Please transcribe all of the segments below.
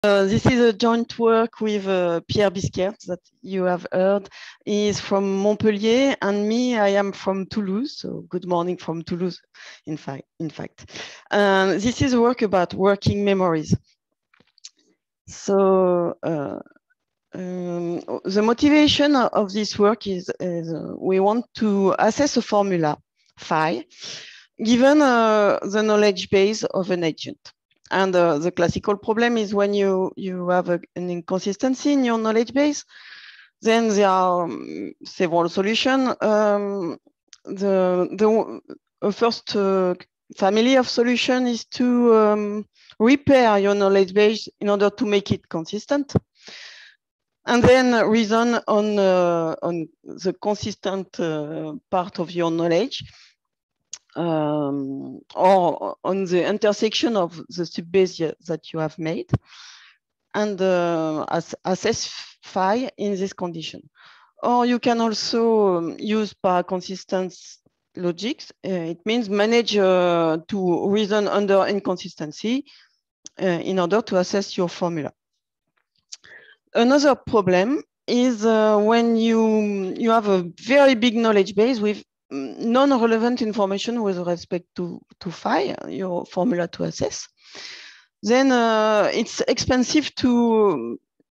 This is a joint work with Pierre Bisquert that you have heard. He is from Montpellier, and me, I am from Toulouse. So good morning from Toulouse, in fact. This is a work about working memories. So the motivation of this work is we want to assess a formula, phi, given the knowledge base of an agent. And the classical problem is when you have an inconsistency in your knowledge base, then there are several solutions. The first family of solution is to repair your knowledge base in order to make it consistent. And then reason on the consistent part of your knowledge. Or on the intersection of the subbase that you have made, and assess phi in this condition. Or you can also use paraconsistent logics. It means manage to reason under inconsistency in order to assess your formula. Another problem is when you have a very big knowledge base with non-relevant information with respect to phi, your formula to assess, then it's expensive to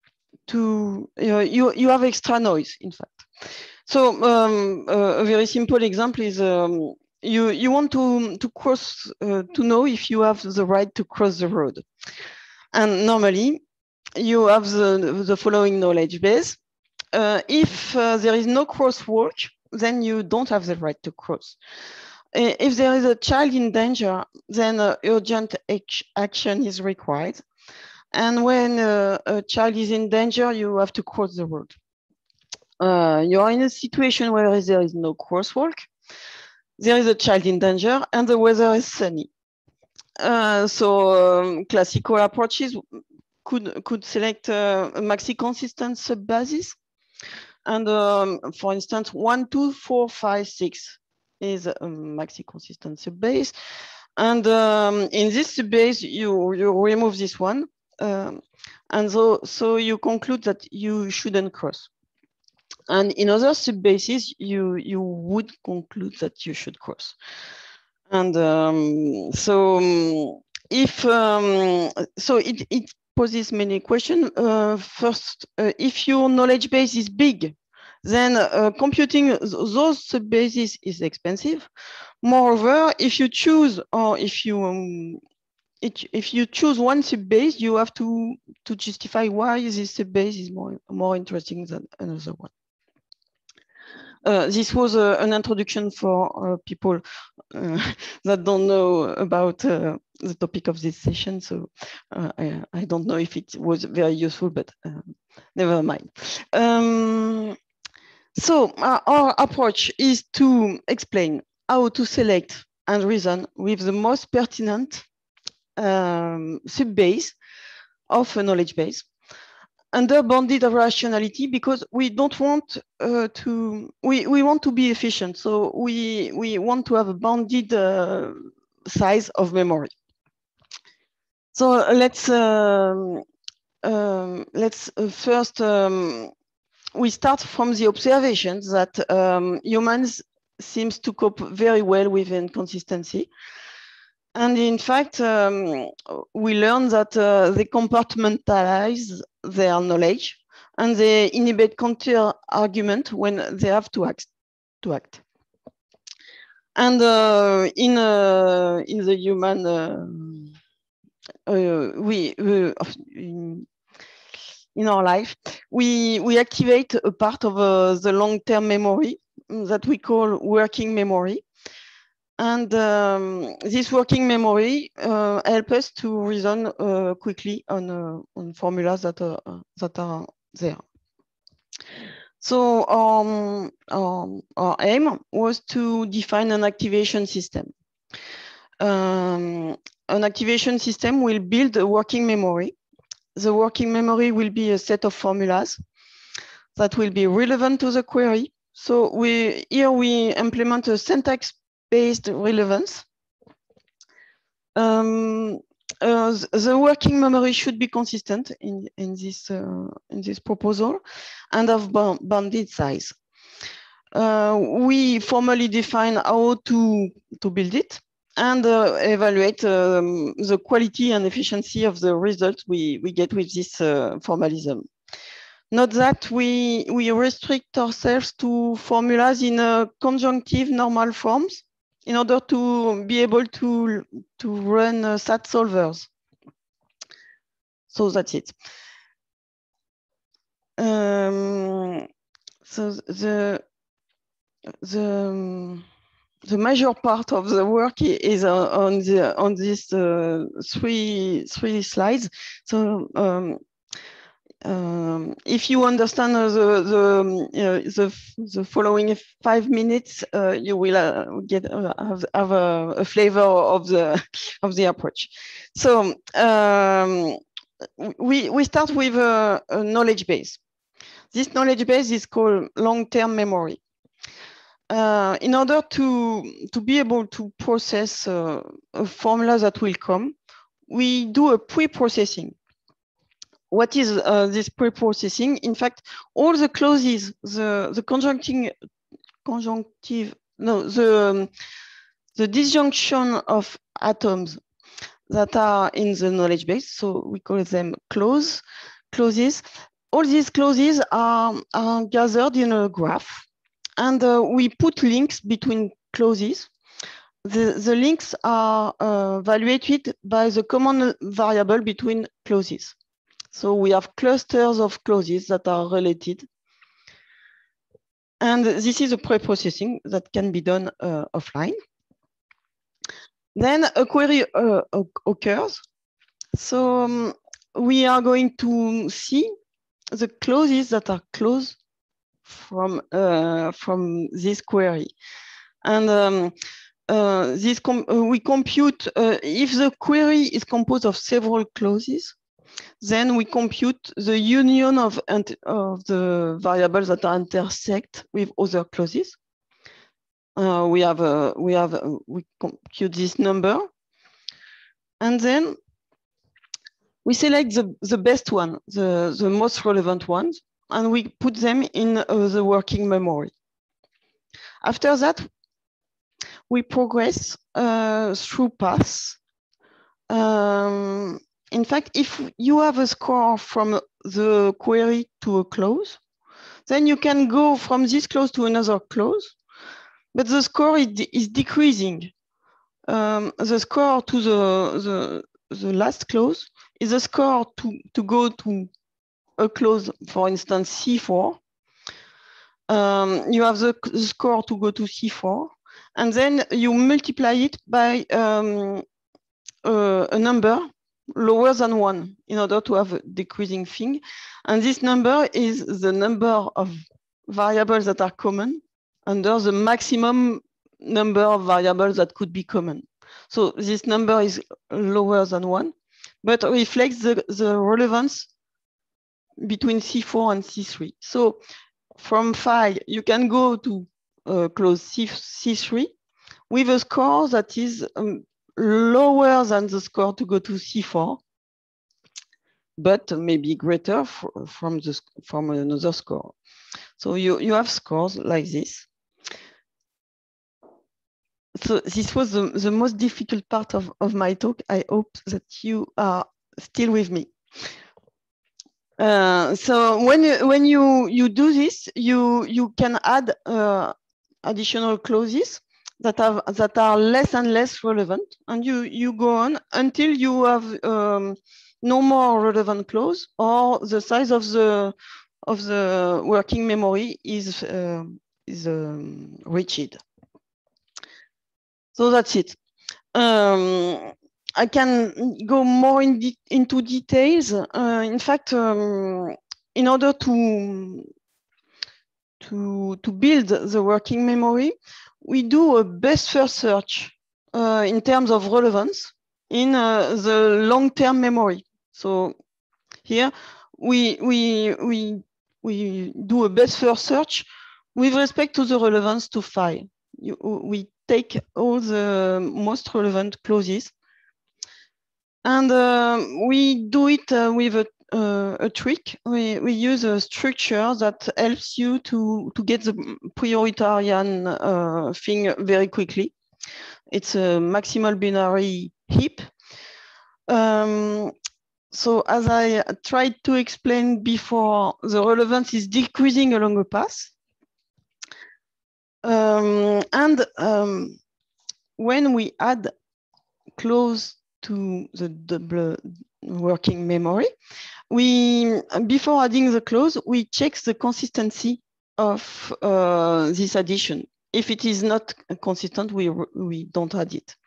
you have extra noise, in fact. So a very simple example is you want to cross to know if you have the right to cross the road, and normally you have the following knowledge base. If there is no crosswalk, then you don't have the right to cross. If there is a child in danger, then urgent action is required. And when a child is in danger, you have to cross the road. You are in a situation where there is no crosswalk, there is a child in danger, and the weather is sunny. So classical approaches could select a maxi-consistent subbasis. And for instance, 1, 2, 4, 5, 6 is a maxi-consistent subbase. And in this subbase, you remove this one. And so you conclude that you shouldn't cross. And in other subbases, you would conclude that you should cross. And so it poses many questions. First, if your knowledge base is big, then computing those subbases is expensive. Moreover, if you choose or if you choose one subbase, you have to justify why this subbase is more interesting than another one. This was an introduction for people that don't know about the topic of this session. So I don't know if it was very useful, but never mind. So our approach is to explain how to select and reason with the most pertinent subbase of a knowledge base under bounded rationality, because we don't want we want to be efficient. So we want to have a bounded size of memory. So let's first we start from the observation that humans seems to cope very well with inconsistency. And in fact, we learn that they compartmentalize their knowledge and they inhibit counter argument when they have to act. And in the human, in our life, we activate a part of the long-term memory that we call working memory. And this working memory helps us to reason quickly on formulas that are there. So our aim was to define an activation system. An activation system will build a working memory. The working memory will be a set of formulas that will be relevant to the query. So here we implement a syntax-based relevance. the working memory should be consistent in this proposal and of bounded size. We formally define how to build it and evaluate the quality and efficiency of the results we get with this formalism. Note that we restrict ourselves to formulas in conjunctive normal forms in order to be able to run SAT solvers. So that's it. So the major part of the work is on these three slides. So if you understand the following 5 minutes, you will have a flavor of the approach. So we start with a knowledge base. This knowledge base is called long-term memory. In order to be able to process a formula that will come, we do a pre-processing. What is this pre-processing? In fact, all the clauses, the disjunction of atoms that are in the knowledge base, so we call them clauses. All these clauses are gathered in a graph, and we put links between clauses. The links are evaluated by the common variable between clauses. So we have clusters of clauses that are related. And this is a pre-processing that can be done offline. Then a query occurs. So we are going to see the clauses that are close from this query. And we compute, if the query is composed of several clauses, then we compute the union of the variables that are intersect with other clauses. We compute this number, and then we select the best one, the most relevant ones, and we put them in the working memory. After that, we progress through paths. In fact, if you have a score from the query to a clause, then you can go from this clause to another clause, but the score is decreasing. The score to the last clause is a score to go to a clause, for instance, C4. You have the score to go to C4, and then you multiply it by a number lower than 1 in order to have a decreasing thing. And this number is the number of variables that are common under the maximum number of variables that could be common. So this number is lower than 1, but reflects the relevance between C4 and C3. So from phi, you can go to clause C3 with a score that is lower than the score to go to C4, but maybe greater from another score. So you have scores like this. So this was the most difficult part of my talk. I hope that you are still with me. So when you do this, you can add additional clauses that are less and less relevant, and you go on until you have no more relevant clause, or the size of the working memory is reached. So that's it. I can go more into details. In fact, in order to build the working memory, we do a best first search in terms of relevance in the long-term memory. So here we do a best first search with respect to the relevance to phi. We take all the most relevant clauses, And we do it with a trick. We use a structure that helps you to get the prioritarian thing very quickly. It's a maximal binary heap. So as I tried to explain before, the relevance is decreasing along a path. When we add close to the double working memory, before adding the clause, we check the consistency of this addition. If it is not consistent, we don't add it.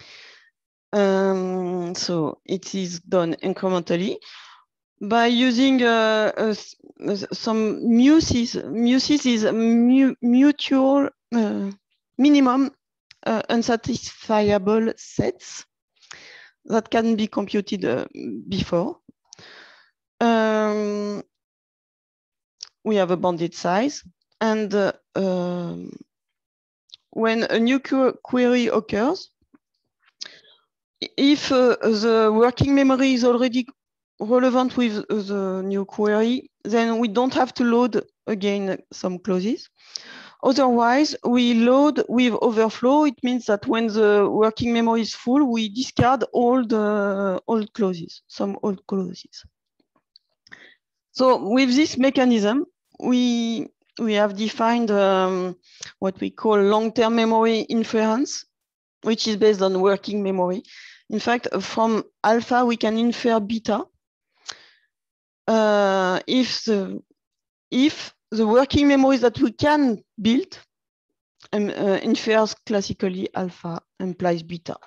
So it is done incrementally by using some muses. Muses is mutual minimum unsatisfiable sets that can be computed before. We have a bounded size, and when a new query occurs, if the working memory is already relevant with the new query, then we don't have to load again some clauses. Otherwise, we load with overflow. It means that when the working memory is full, we discard all the old clauses, some old clauses. So with this mechanism, we have defined what we call long-term memory inference, which is based on working memory. In fact, from alpha, we can infer beta if the working memory that we can build infers classically alpha implies beta.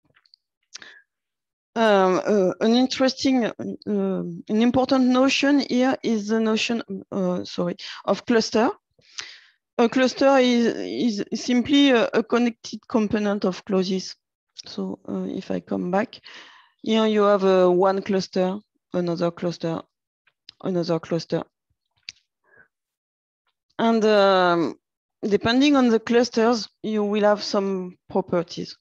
An interesting, an important notion here is the notion, of cluster. A cluster is simply a connected component of clauses. So if I come back, here you have one cluster, another cluster, another cluster. And depending on the clusters, you will have some properties.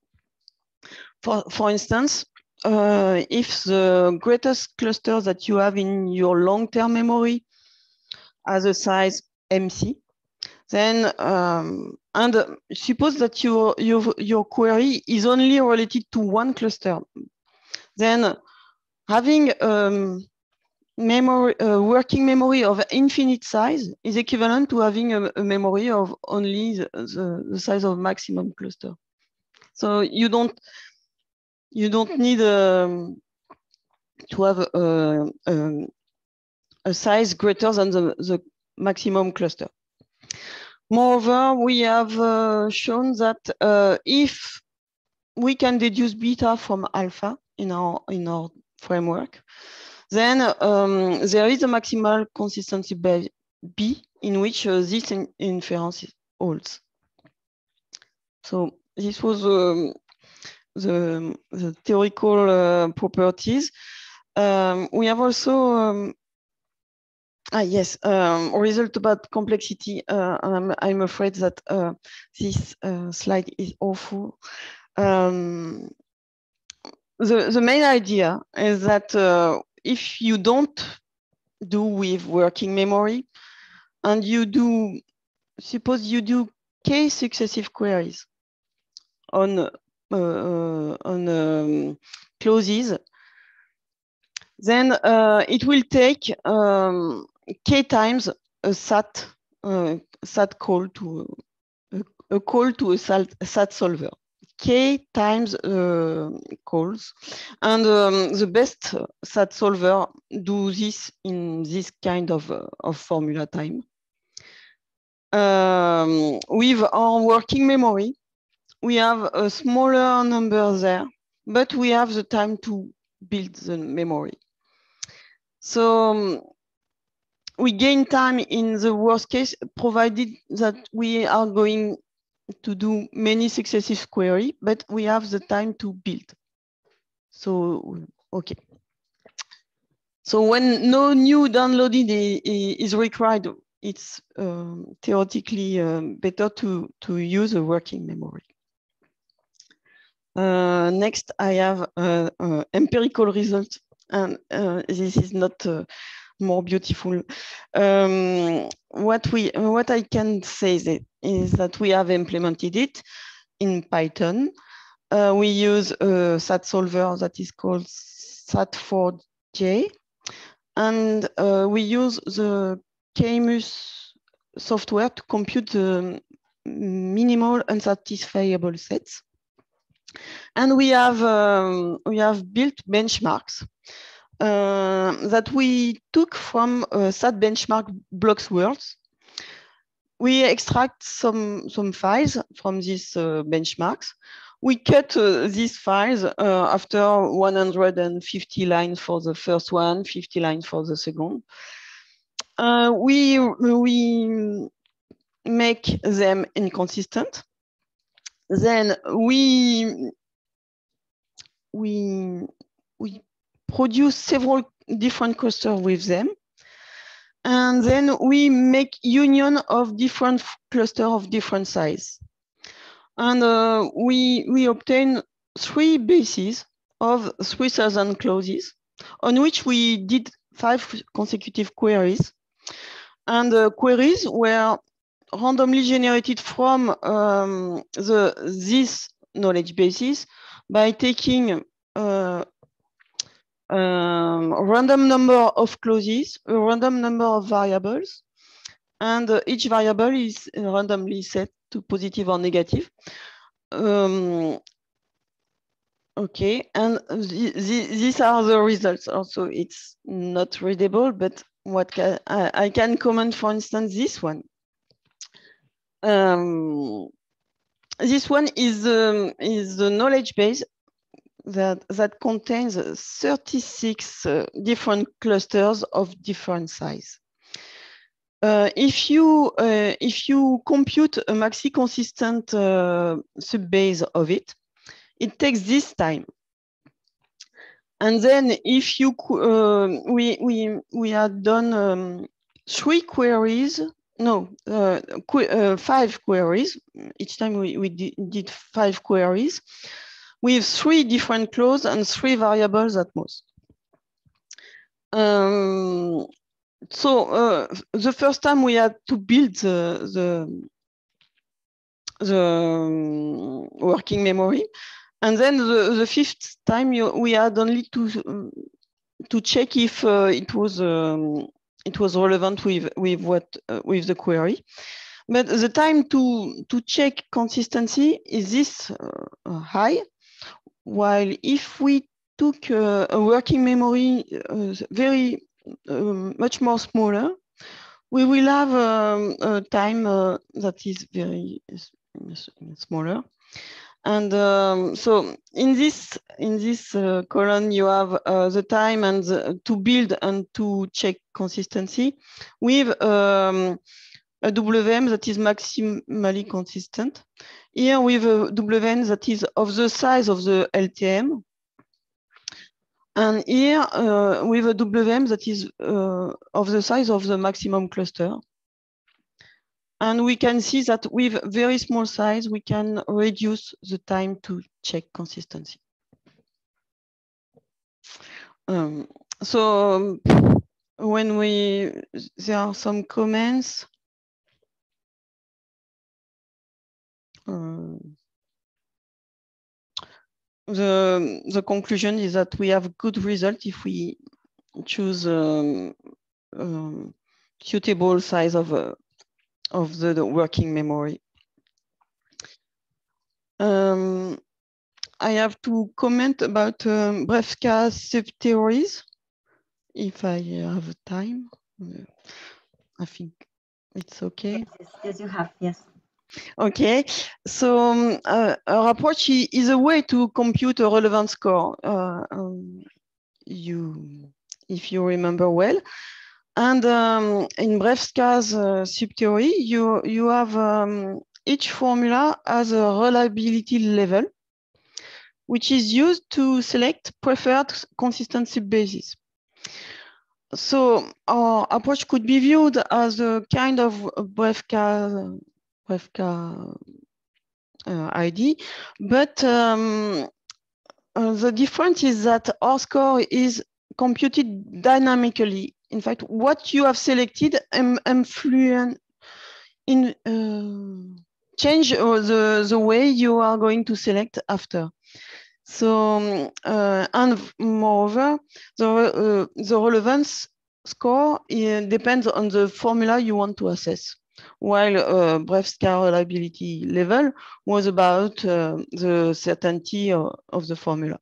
For instance, if the greatest cluster that you have in your long-term memory has a size MC, then and suppose that your query is only related to one cluster, then having working memory of infinite size is equivalent to having a memory of only the size of maximum cluster. So you don't need to have a size greater than the maximum cluster. Moreover, we have shown that if we can deduce beta from alpha in our framework, then there is a maximal consistency by B in which this inference holds. So this was the theoretical properties. We have also result about complexity. I'm afraid that this slide is awful. The main idea is that if you don't do with working memory, and suppose you do k successive queries on clauses, then it will take k times a SAT call to a call to a SAT solver. K times calls, and the best SAT solver do this in this kind of formula time. With our working memory, we have a smaller number there, but we have the time to build the memory. So we gain time in the worst case, provided that we are going to do many successive queries, but we have the time to build. So, okay. So when no new downloading is required, it's theoretically better to use a working memory. Next, I have empirical results, and this is not more beautiful. What I can say is that we have implemented it in Python. We use a SAT solver that is called SAT4j, and we use the KMUS software to compute the minimal unsatisfiable sets. And we have built benchmarks that we took from SAT benchmark blocks worlds. We extract some files from these benchmarks. We cut these files after 150 lines for the first one, 50 lines for the second. We make them inconsistent. Then we produce several different clusters with them. And then we make union of different clusters of different size. And we obtain 3 bases of 3,000 clauses on which we did 5 consecutive queries. And the queries were randomly generated from this knowledge bases by taking random number of clauses, a random number of variables, and each variable is randomly set to positive or negative. Okay, and these are the results. Also, it's not readable, but what I can comment, for instance, this one. This one is the knowledge base that contains 36 different clusters of different size. If you compute a maxi consistent subbase of it, it takes this time. And then if you we had done 3 queries. No, 5 queries. Each time we did 5 queries with 3 different clauses and 3 variables at most. So the first time we had to build the working memory, and then the 5th time we had only to check if it was relevant with the query. But the time to check consistency is this high, while if we took a working memory very much more smaller, we will have a time that is very smaller. And so in this column, you have the time and to build and to check consistency with a WM that is maximally consistent. Here with a WM that is of the size of the LTM. And here with a WM that is of the size of the maximum cluster. And we can see that with very small size, we can reduce the time to check consistency. So when there are some comments. The conclusion is that we have good result if we choose suitable size of the working memory. I have to comment about Brefka subtheories, if I have time. I think it's okay. Yes, you have, yes. Okay, so our approach is a way to compute a relevant score. If you remember well, and in Brefka's subtheory, you have each formula has a reliability level, which is used to select preferred consistent subbases. So our approach could be viewed as a kind of Brefka ID, but the difference is that our score is computed dynamically. In fact, what you have selected influence in change the way you are going to select after. So and moreover, the relevance score depends on the formula you want to assess, while Brevska reliability level was about the certainty of the formula.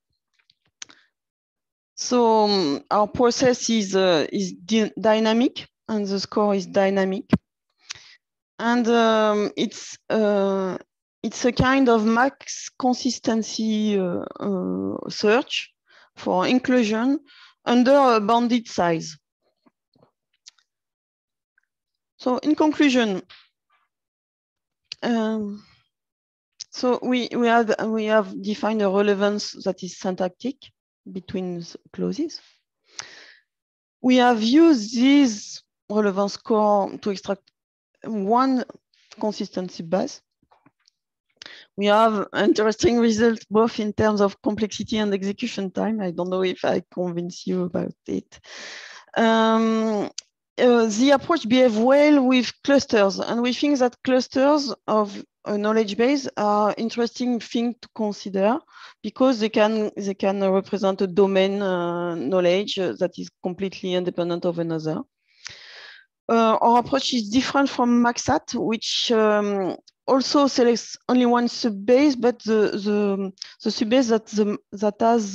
So our process is dynamic, and the score is dynamic, and it's a kind of max consistency search for inclusion under a bounded size. So in conclusion, so we have defined a relevance that is syntactic between clauses. We have used this relevance score to extract one consistency base. We have interesting results both in terms of complexity and execution time. I don't know if I convince you about it. The approach behaves well with clusters, and we think that clusters of a knowledge base are interesting thing to consider because they can represent a domain knowledge that is completely independent of another. Our approach is different from Maxat, which also selects only one subbase, but the subbase that has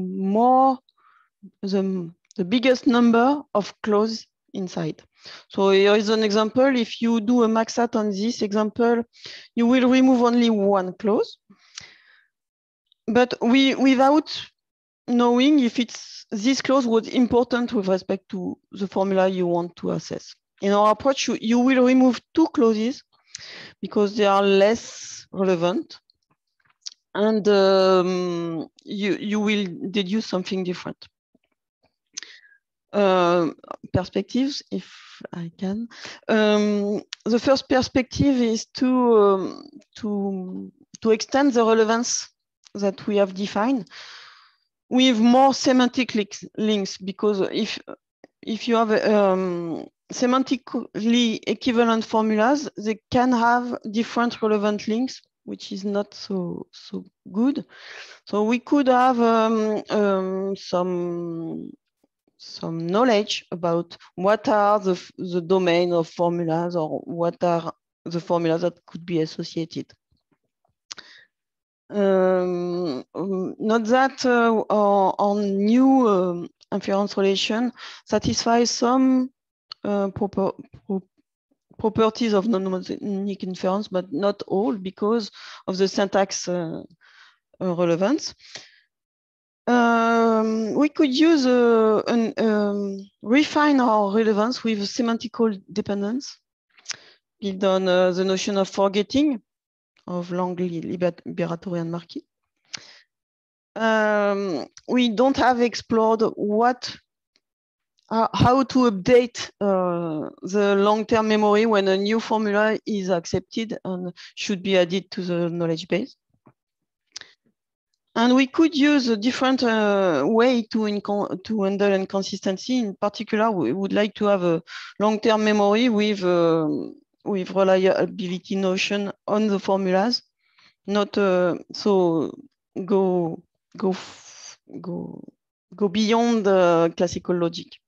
the biggest number of clauses inside. So here is an example. If you do a Maxat on this example, you will remove only one clause, but without knowing if this clause was important with respect to the formula you want to assess. In our approach, you will remove two clauses because they are less relevant, and you will deduce something different. Perspectives, if I can. The first perspective is to extend the relevance that we have defined with more semantic links, because if you have semantically equivalent formulas, they can have different relevant links, which is not so good. So we could have some knowledge about what are the domain of formulas, or what are the formulas that could be associated. Note that our new inference relation satisfies some properties of non-mnemonic inference, but not all, because of the syntax relevance. We could use refine our relevance with semantical dependence, build on the notion of forgetting of Langley-Liberatori and Markey. We don't have explored how to update the long-term memory when a new formula is accepted and should be added to the knowledge base. And we could use a different way to handle inconsistency. In particular, we would like to have a long-term memory with reliability notion on the formulas, not so go beyond the classical logic.